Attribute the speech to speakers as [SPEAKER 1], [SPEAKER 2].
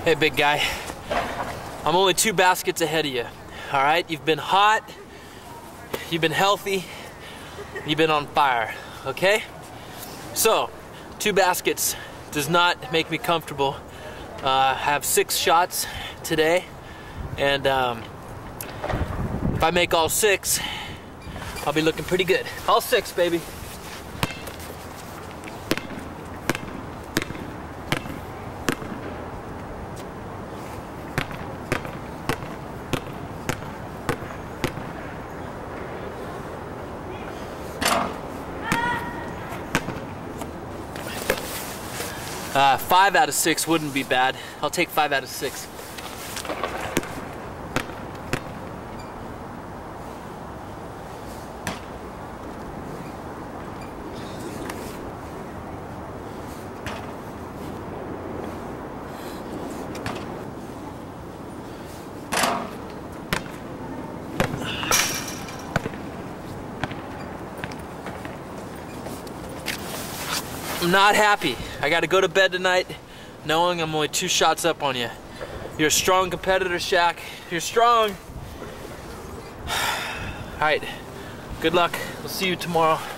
[SPEAKER 1] Hey, big guy. I'm only 2 baskets ahead of you. All right? You've been hot. You've been healthy. You've been on fire. Okay? So, 2 baskets does not make me comfortable. I have 6 shots today, and if I make all 6, I'll be looking pretty good. All 6, baby. Uh, 5 out of 6 wouldn't be bad. I'll take 5 out of 6. I'm not happy. I gotta go to bed tonight knowing I'm only 2 shots up on you. You're a strong competitor, Shaq. You're strong. All right, good luck. We'll see you tomorrow.